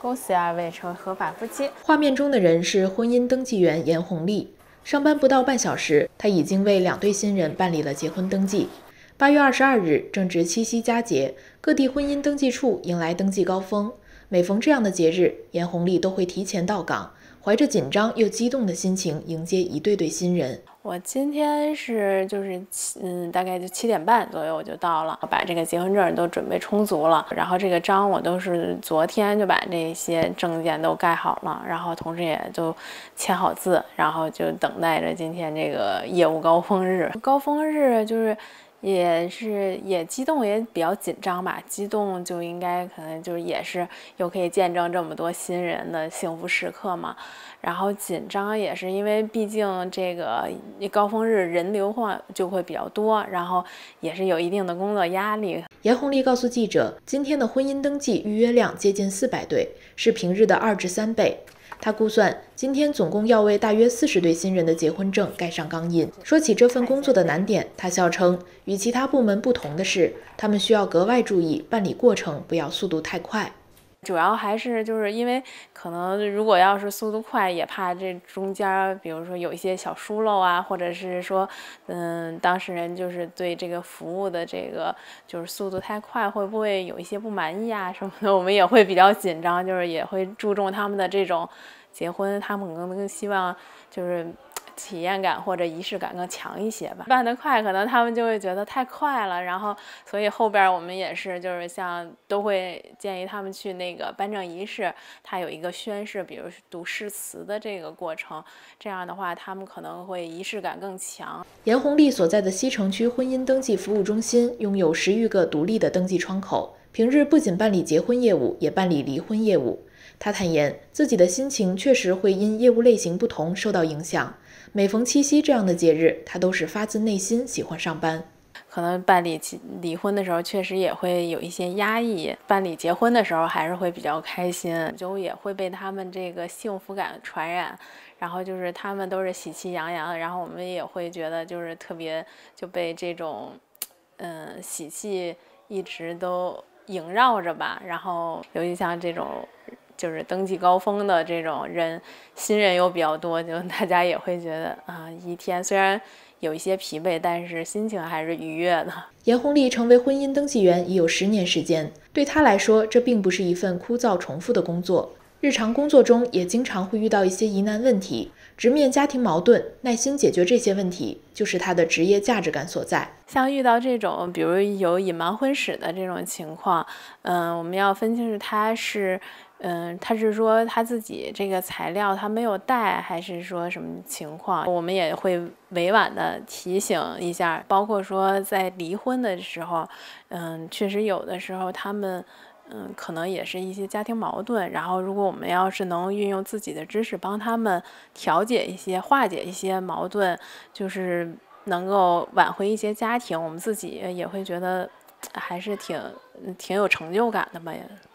恭喜2位成为合法夫妻。 画面中的人是婚姻登记员严红丽，上班不到半小时，她已经为2对新人办理了结婚登记。8月22日正值七夕佳节，各地婚姻登记处迎来登记高峰。每逢这样的节日，严红丽都会提前到岗，怀着紧张又激动的心情迎接一对对新人。 我今天是大概就7点半左右我就到了，把这个结婚证都准备充足了，然后这个章我都是昨天就把这些证件都盖好了，然后同时也就签好字，然后就等待着今天这个业务高峰日。高峰日就是也激动，也比较紧张吧。激动就应该可能就是也是又可以见证这么多新人的幸福时刻嘛。然后紧张也是因为毕竟这个高峰日人流化就会比较多，然后也是有一定的工作压力。 严红丽告诉记者，今天的婚姻登记预约量接近400对，是平日的2至3倍。他估算，今天总共要为大约40对新人的结婚证盖上钢印。说起这份工作的难点，他笑称，与其他部门不同的是，他们需要格外注意办理过程，不要速度太快。 主要还是就是因为可能如果要是速度快，也怕这中间比如说有一些小疏漏啊，或者是说当事人就是对这个服务的这个就是速度太快，会不会有一些不满意啊什么的，我们也会比较紧张，就是也会注重他们的这种结婚，他们更希望就是体验感或者仪式感更强一些吧。办得快，可能他们就会觉得太快了，然后所以后边我们也是就是像都会建议他们去那个颁证仪式，它有一个宣誓，比如读誓词的这个过程，这样的话他们可能会仪式感更强。 严红丽所在的西城区婚姻登记服务中心拥有10余个独立的登记窗口，平日不仅办理结婚业务，也办理离婚业务。他坦言，自己的心情确实会因业务类型不同受到影响。每逢七夕这样的节日，他都是发自内心喜欢上班。 可能办理离婚的时候确实也会有一些压抑，办理结婚的时候还是会比较开心，就也会被他们这个幸福感传染，然后就是他们都是喜气洋洋，然后我们也会觉得就是特别就被这种喜气一直都萦绕着吧。然后尤其像这种就是登记高峰的这种新人又比较多，就大家也会觉得一天虽然有一些疲惫，但是心情还是愉悦的。 严红丽成为婚姻登记员已有10年时间，对她来说，这并不是一份枯燥重复的工作。日常工作中也经常会遇到一些疑难问题，直面家庭矛盾，耐心解决这些问题，就是她的职业价值感所在。 像遇到这种，比如有隐瞒婚史的这种情况，我们要分清楚他是说他自己这个材料他没有带，还是说什么情况，我们也会委婉的提醒一下。包括说在离婚的时候，确实有的时候他们可能也是一些家庭矛盾，然后如果我们要是能运用自己的知识帮他们调解一些、化解一些矛盾，就是能够挽回一些家庭，我们自己也会觉得还是挺有成就感的吧。